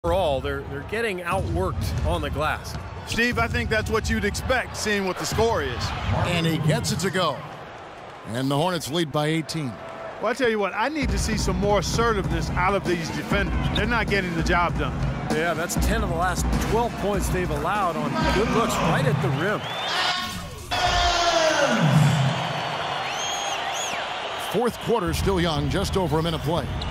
overall, they're getting outworked on the glass. Steve, I think that's what you'd expect, seeing what the score is. And he gets it to go. And the Hornets lead by 18. Well, I tell you what, I need to see some more assertiveness out of these defenders. They're not getting the job done. Yeah, that's 10 of the last 12 points they've allowed on good looks right at the rim. Fourth quarter still young, just over a minute play.